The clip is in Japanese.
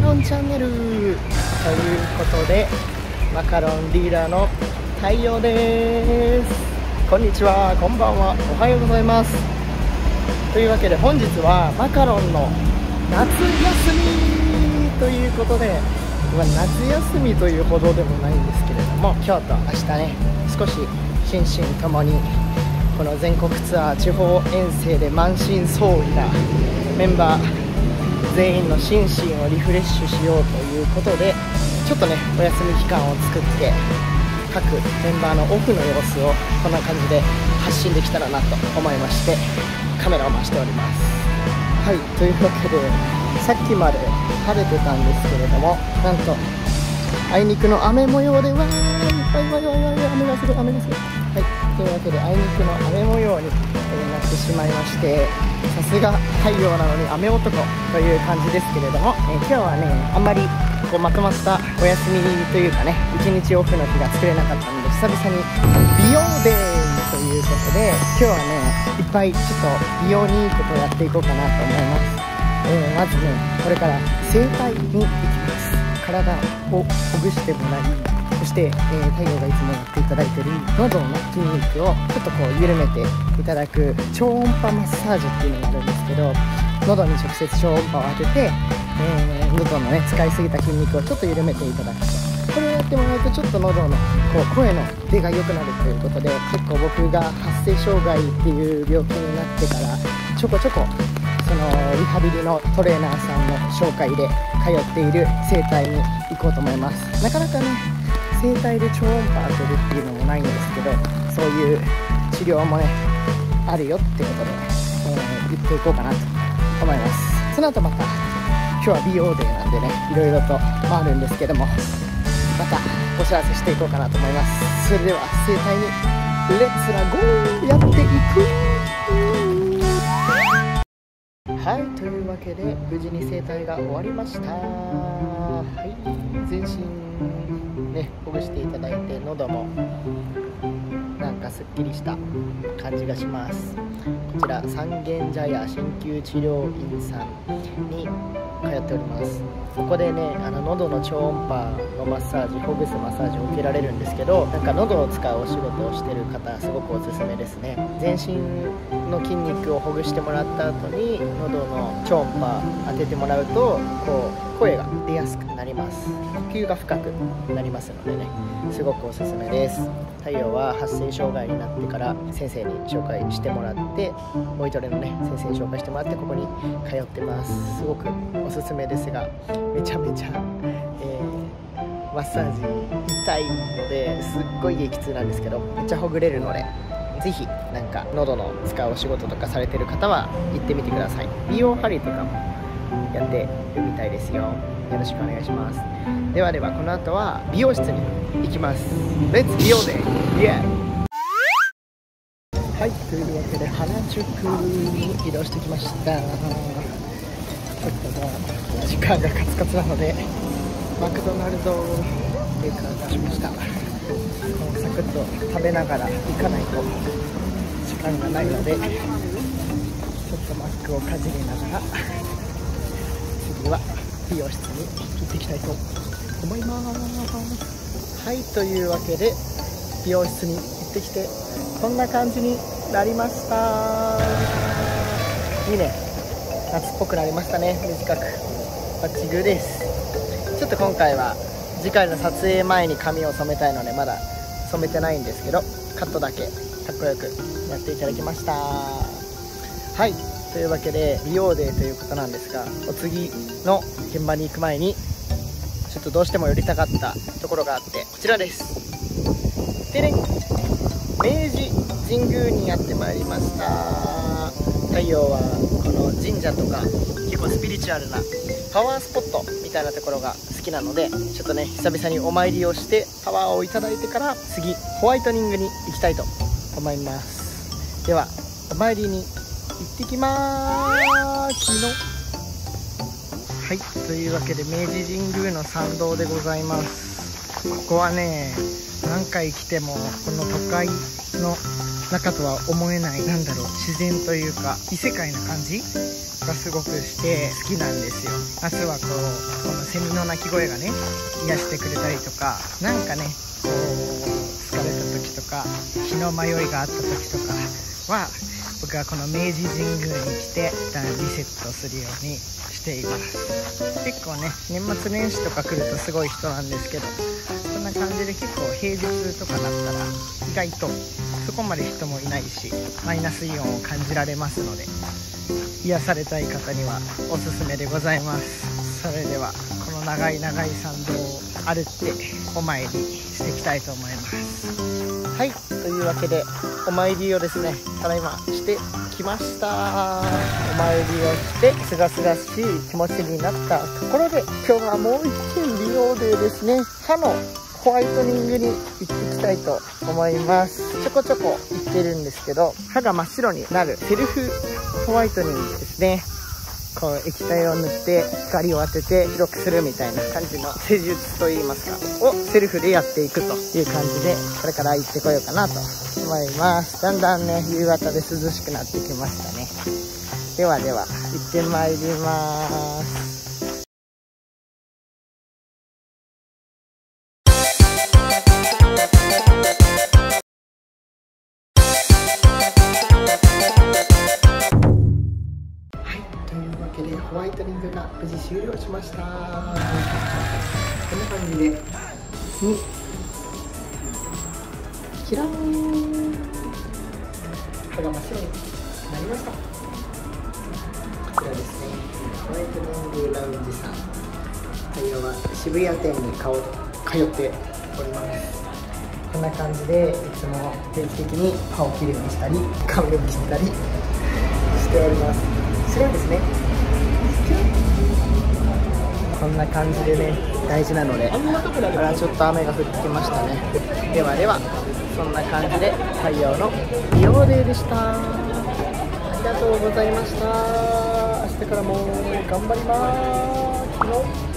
ロンチャンネルということで、マカロンリーダーの太陽です。こんにちは、こんばんは、おはようございます。というわけで本日はマカロンの夏休みということで、夏休みというほどでもないんですけれども、今日と明日ね、少し心身ともにこの全国ツアー地方遠征で満身創痍なメンバー全員の心身をリフレッシュしようということで、ちょっとねお休み期間を作って各メンバーのオフの様子をこんな感じで発信できたらなと思いまして、カメラを回しております。はい、というわけでさっきまで晴れてたんですけれども、なんとあいにくの雨模様で、雨がする、雨がする。はい、というわけであいにくの雨模様になってしまいまして、さすが太陽なのに雨男という感じですけれども、今日はねあんまりこうまとまったお休みというかね、一日オフの日が作れなかったので、久々に美容デーということで、今日はねいっぱいちょっと美容にいいことをやっていこうかなと思います。まずね、これから整体に行きます。体をほぐしてもらい、そして、太陽がいつもやっていただいている喉の筋肉をちょっとこう緩めていただく超音波マッサージっていうのがあるんですけど、喉に直接超音波を当てて、喉のね使いすぎた筋肉をちょっと緩めていただくと、これをやってもらうとちょっと喉のこう声の出が良くなるということで、結構僕が発声障害っていう病気になってからちょこちょこそのリハビリのトレーナーさんの紹介で通っている整体に行こうと思います。なかなかね整体で超音波当てるっていうのもないんですけど、そういう治療もねあるよってことで、言っていこうかなと思います。その後また今日は美容デーなんでね、いろいろとあるんですけども、またお知らせしていこうかなと思います。それでは整体にレッツラゴーやっていく。はい、というわけで無事に整体が終わりました。はい、全身ねほぐしていただいて、喉もなんかすっきりした感じがします。こちら三軒茶屋鍼灸治療院さんに通っております。ここでね喉の超音波のマッサージ、ほぐすマッサージを受けられるんですけど、なんか喉を使うお仕事をしてる方すごくおすすめですね。全身の筋肉をほぐしてもらった後に喉の超音波当ててもらうと、こう声が出やすくなります。呼吸が深くなりますのでね、すごくおすすめです。太陽は発声障害になってから先生に紹介してもらって、ボイトレのね先生に紹介してもらってここに通ってます。すごくおすすめですが、めちゃめちゃ、マッサージ痛いのですっごい激痛なんですけど、めっちゃほぐれるので、ぜひなんか喉の使うお仕事とかされてる方は行ってみてください。美容針とかもやってるみたいですよ。よろしくお願いします。ではではこの後は美容室に行きます。レッツ美容デーイエー。はい、というわけで原宿に移動してきました。ちょっともう時間がカツカツなのでマクドナルドテイクアウトしました。サクッと食べながら行かないと時間がないので、ちょっとマックをかじりながら次は美容室に行ってきたいと思います。はい、というわけで美容室に行ってきてこんな感じになりました。いいね、夏っぽくなりましたね。短くバッチグーです。ちょっと今回は次回の撮影前に髪を染めたいのでまだ染めてないんですけど、カットだけかっこよくやっていただきました。はい、というわけで美容デーということなんですが、お次の現場に行く前にちょっとどうしても寄りたかったところがあって、こちらです。でね、明治神宮にやってまいりました。太陽はこの神社とか結構スピリチュアルなパワースポットみたいなところが好きなので、ちょっとね久々にお参りをしてパワーをいただいてから次ホワイトニングに行きたいと思います。ではお参りに行ってきまーす。はい、というわけで明治神宮の参道でございます。ここはね何回来てもこの都会の中とは思えない、なんだろう、自然というか異世界な感じがすごくして好きなんですよ。夏はこのセミの鳴き声がね癒してくれたりとか、なんかねこう疲れた時とか気の迷いがあった時とかは僕はこの明治神宮に来て一旦リセットするようにしています。結構ね年末年始とか来るとすごい人なんですけど、こんな感じで結構平日とかだったら意外とそこまで人もいないしマイナスイオンを感じられますので、癒されたい方にはおすすめでございます。それではこの長い長い参道を歩ってお参りしていきたいと思います。はい、というわけでお参りをですねただいましてきました。お参りをしてすがすがしい気持ちになったところで、今日はもう一件美容デーですね。歯のホワイトニングに行ってきたいと思います。ちょこちょこ行ってるんですけど、歯が真っ白になるセルフホワイトニングですね。こう液体を塗って光を当てて白くするみたいな感じの施術といいますかをセルフでやっていくという感じで、これから行ってこようかなと思います。だんだんね夕方で涼しくなってきましたね。ではでは行ってまいります。ホワイトニングが無事終了しました。こんな感じでキラーン歯が真っ白になりました。こちらですね、ホワイトニングラウンジさん、対応は渋谷店に通っております。こんな感じでいつも定期的に歯をきれいにしたり髪を切ったりしております。それはですね、こんな感じでね大事なので、あらちょっと雨が降ってきましたね。ではではそんな感じで太陽の美容デーでした。ありがとうございました。明日からも頑張ります。